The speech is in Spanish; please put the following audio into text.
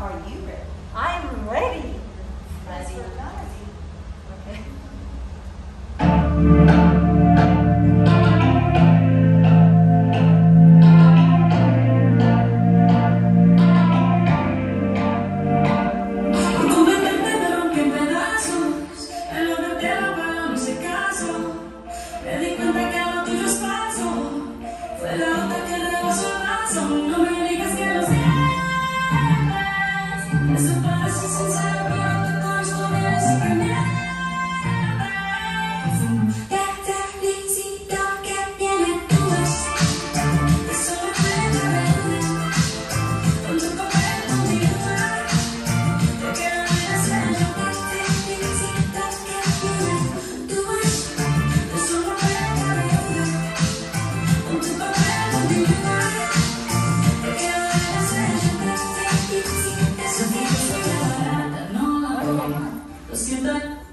Are you ready? I'm ready. Ready. Okay. No me digas que lo sientes. Eso parece sincero, pero te conozco bien sin que mientes. Te felicito que tiene tu voz. Eso me puede ver. Con tu papel, con mi lugar. Te quiero decir, te felicito que tiene tu voz. Eso me puede ver. Con tu papel, con mi lugar. Lo siento.